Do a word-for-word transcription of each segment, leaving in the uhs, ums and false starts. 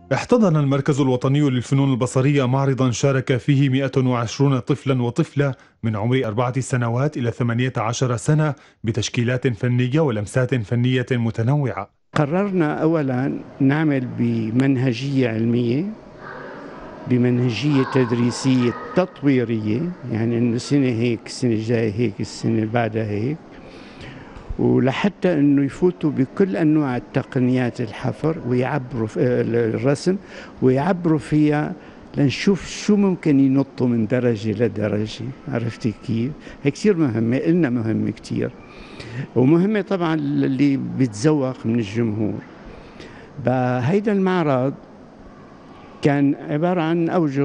احتضن المركز الوطني للفنون البصرية معرضا شارك فيه مئة وعشرون طفلا وطفلة من عمر أربعة سنوات إلى ثمانية عشر سنة بتشكيلات فنية ولمسات فنية متنوعة. قررنا أولا نعمل بمنهجية علمية، بمنهجية تدريسية تطويرية، يعني إنه السنة هيك، السنة الجاية هيك، السنة اللي بعدها هيك، ولحتى انه يفوتوا بكل انواع التقنيات الحفر ويعبروا الرسم ويعبروا فيها لنشوف شو ممكن ينطوا من درجة لدرجة. عرفتي كيف؟ هي كثير مهمة، إلنا مهمة كثير، ومهمة طبعا اللي بيتذوق من الجمهور. بهيدا المعرض كان عبارة عن أوجه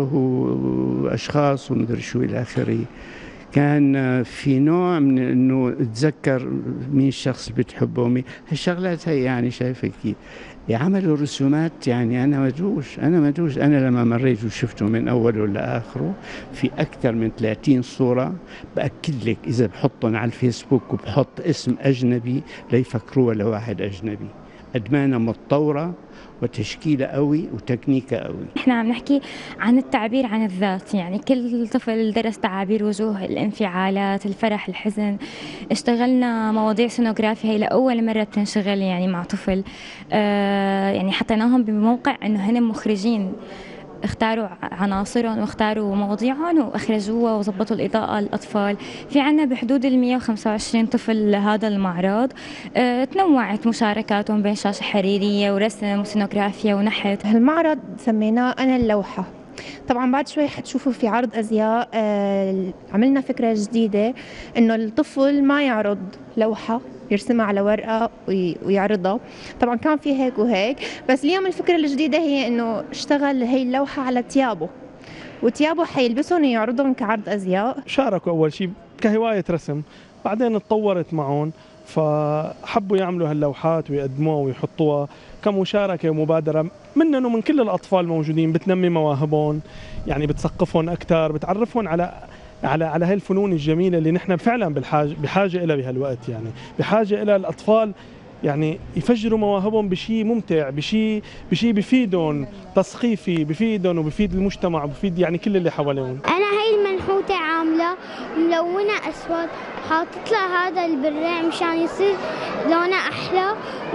وأشخاص ومدري شو إلى آخره. كان في نوع من انه تذكر مين الشخص اللي بتحبه ومين هالشغلات هي، يعني شايفه كيف عملوا رسومات. يعني انا مدهوش، انا مدهوش انا لما مريت وشفته من اوله لاخره في اكثر من ثلاثين صوره. باكد لك اذا بحطهم على الفيسبوك وبحط اسم اجنبي ليفكروها لواحد اجنبي. ادمانه متطوره وتشكيله قوي وتكنيكه قوي. احنا عم نحكي عن التعبير عن الذات، يعني كل طفل درس تعابير وجوه، الانفعالات، الفرح، الحزن. اشتغلنا مواضيع سونوغرافيا هي لاول مره بتنشغل يعني مع طفل. آه يعني حطيناهم بموقع انه هن مخرجين، اختاروا عناصرهم واختاروا مواضيعهم واخرجوها وظبطوا الاضاءه للاطفال. في عنا بحدود ال مئة وخمسة وعشرين طفل لهذا المعرض. اه تنوعت مشاركاتهم بين شاشه حريريه ورسم وسينوغرافيا ونحت. هالمعرض سميناه انا اللوحه. طبعا بعد شوي حتشوفوا في عرض ازياء. آه عملنا فكره جديده انه الطفل ما يعرض لوحه يرسمها على ورقة ويعرضها. طبعا كان في هيك وهيك، بس اليوم الفكرة الجديدة هي انه اشتغل هي اللوحة على تيابه، وتيابه حيلبسهم ويعرضهم كعرض ازياء. شاركوا اول شيء كهواية رسم، بعدين اتطورت معهم فحبوا يعملوا هاللوحات ويقدموها ويحطوها كمشاركة ومبادرة منهم ومن كل الأطفال الموجودين. بتنمي مواهبهم، يعني بتثقفهم أكثر، بتعرفهم على على على هاي الفنون الجميله اللي نحن فعلا بالحاجه بحاجه لها بهالوقت. يعني بحاجه لها الاطفال، يعني يفجروا مواهبهم بشيء ممتع، بشيء بشيء بفيدهم تثقيفي، بفيدهم وبفيد المجتمع وبفيد يعني كل اللي حواليهم. انا هاي المنحوته عامله ملونه اسود، حاطط لها هذا البريع مشان يصير لونه احلى،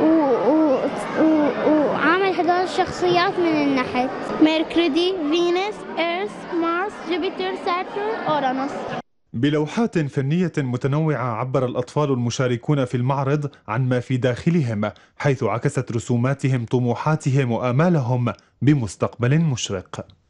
وعامل هدول الشخصيات من النحت: ميركوري، فينوس، ايرث، مارس، جوبيتر، ساترن، اورانوس. بلوحات فنية متنوعة عبر الأطفال المشاركون في المعرض عن ما في داخلهم، حيث عكست رسوماتهم طموحاتهم وآمالهم بمستقبل مشرق.